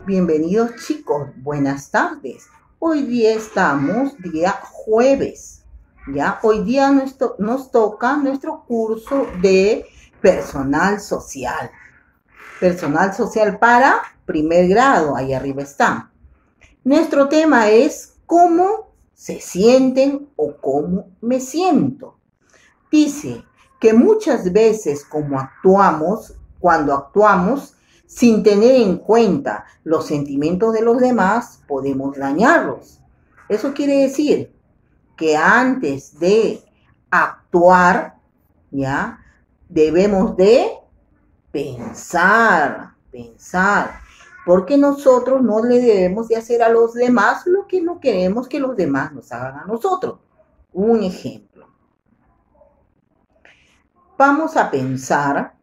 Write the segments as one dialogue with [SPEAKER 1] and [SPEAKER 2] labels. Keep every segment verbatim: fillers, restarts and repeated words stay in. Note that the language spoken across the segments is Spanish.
[SPEAKER 1] Bienvenidos chicos, buenas tardes. Hoy día estamos día jueves, ¿ya? Hoy día nos, to nos toca nuestro curso de personal social. Personal social para primer grado, ahí arriba está. Nuestro tema es cómo se sienten o cómo me siento. Dice que muchas veces como actuamos, cuando actuamos, sin tener en cuenta los sentimientos de los demás, podemos dañarlos. Eso quiere decir que antes de actuar, ¿ya? Debemos de pensar, pensar, porque nosotros no le debemos de hacer a los demás lo que no queremos que los demás nos hagan a nosotros. Un ejemplo. Vamos a pensar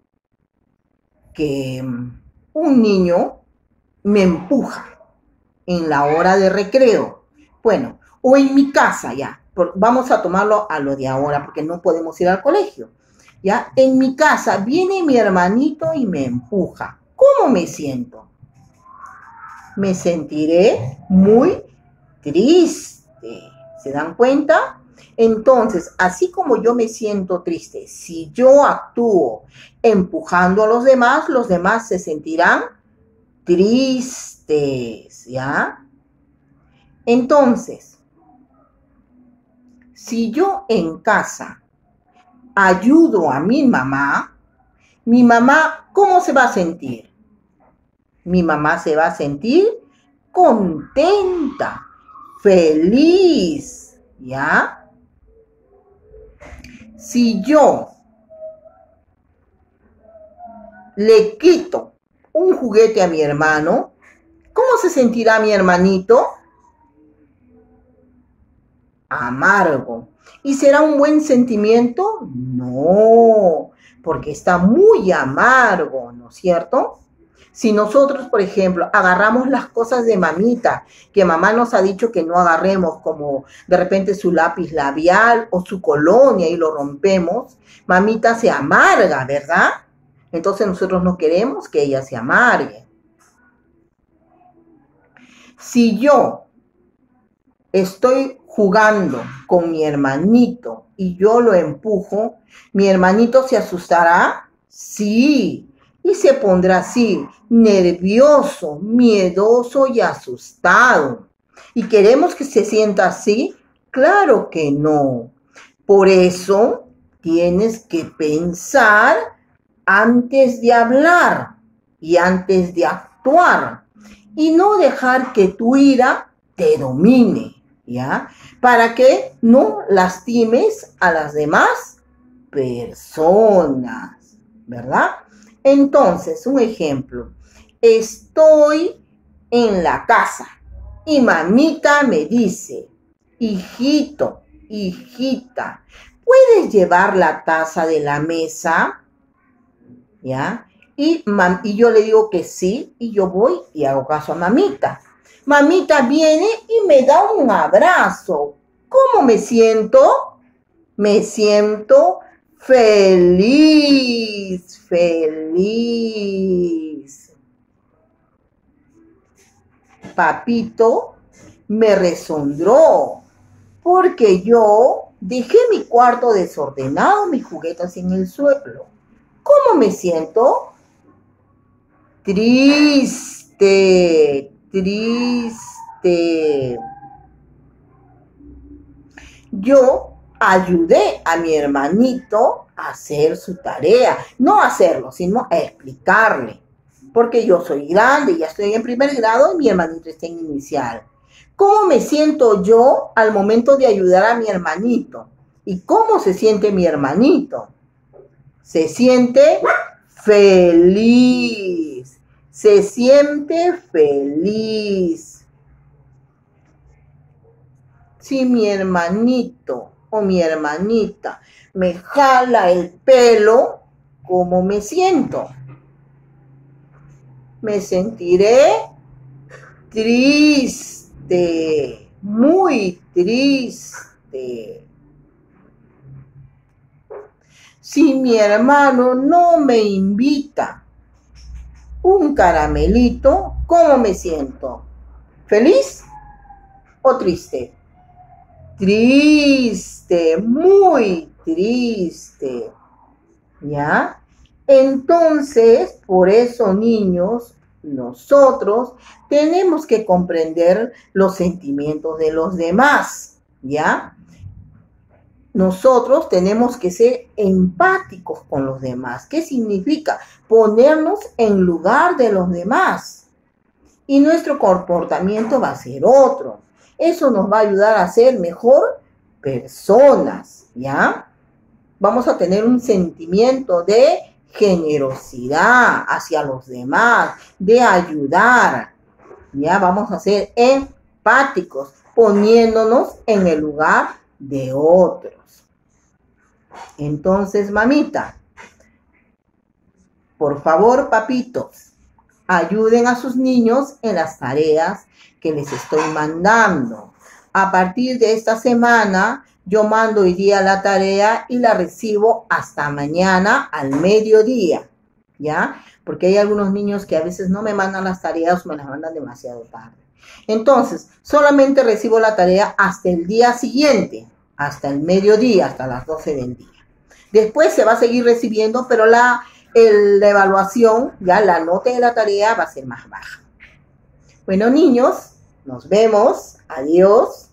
[SPEAKER 1] que un niño me empuja en la hora de recreo. Bueno, o en mi casa ya. Vamos a tomarlo a lo de ahora porque no podemos ir al colegio. Ya, en mi casa viene mi hermanito y me empuja. ¿Cómo me siento? Me sentiré muy triste. ¿Se dan cuenta? Entonces, así como yo me siento triste, si yo actúo empujando a los demás, los demás se sentirán tristes, ¿ya? Entonces, si yo en casa ayudo a mi mamá, mi mamá, ¿cómo se va a sentir? Mi mamá se va a sentir contenta, feliz, ¿ya? Si yo le quito un juguete a mi hermano, ¿cómo se sentirá mi hermanito? Amargo. ¿Y será un buen sentimiento? No, porque está muy amargo, ¿no es cierto? Si nosotros, por ejemplo, agarramos las cosas de mamita, que mamá nos ha dicho que no agarremos, como de repente su lápiz labial o su colonia y lo rompemos, mamita se amarga, ¿verdad? Entonces nosotros no queremos que ella se amargue. Si yo estoy jugando con mi hermanito y yo lo empujo, ¿mi hermanito se asustará? Sí. Y se pondrá así, nervioso, miedoso y asustado. ¿Y queremos que se sienta así? Claro que no. Por eso tienes que pensar antes de hablar y antes de actuar. Y no dejar que tu ira te domine, ¿ya? Para que no lastimes a las demás personas, ¿verdad? Entonces, un ejemplo, estoy en la casa y mamita me dice, hijito, hijita, ¿puedes llevar la taza de la mesa? ¿Ya? Y, mam y yo le digo que sí, y yo voy y hago caso a mamita. Mamita viene y me da un abrazo. ¿Cómo me siento? Me siento feliz, feliz. Papito me resondró porque yo dejé mi cuarto desordenado, mis juguetes en el suelo. ¿Cómo me siento? Triste, triste. Yo ayudé a mi hermanito a hacer su tarea. No a hacerlo, sino a explicarle. Porque yo soy grande, ya estoy en primer grado y mi hermanito está en inicial. ¿Cómo me siento yo al momento de ayudar a mi hermanito? ¿Y cómo se siente mi hermanito? Se siente feliz. Se siente feliz. Si mi hermanito o mi hermanita me jala el pelo, ¿cómo me siento? Me sentiré triste, muy triste. Si mi hermano no me invita un caramelito, ¿Cómo me siento? ¿Feliz o triste? Triste, muy triste. ¿Ya? Entonces, por eso, niños, nosotros tenemos que comprender los sentimientos de los demás, ¿ya? Nosotros tenemos que ser empáticos con los demás. ¿Qué significa? Ponernos en lugar de los demás. Y nuestro comportamiento va a ser otro. Eso nos va a ayudar a ser mejor personas, ¿ya? Vamos a tener un sentimiento de generosidad hacia los demás, de ayudar, ¿ya? Vamos a ser empáticos, poniéndonos en el lugar de otros. Entonces, mamita, por favor, papitos, ayuden a sus niños en las tareas que les estoy mandando. A partir de esta semana, yo mando hoy día la tarea y la recibo hasta mañana al mediodía, ¿ya? Porque hay algunos niños que a veces no me mandan las tareas o me las mandan demasiado tarde. Entonces, solamente recibo la tarea hasta el día siguiente, hasta el mediodía, hasta las doce del día. Después se va a seguir recibiendo, pero la, el, la evaluación, ya la nota de la tarea va a ser más baja. Bueno, niños, nos vemos. Adiós.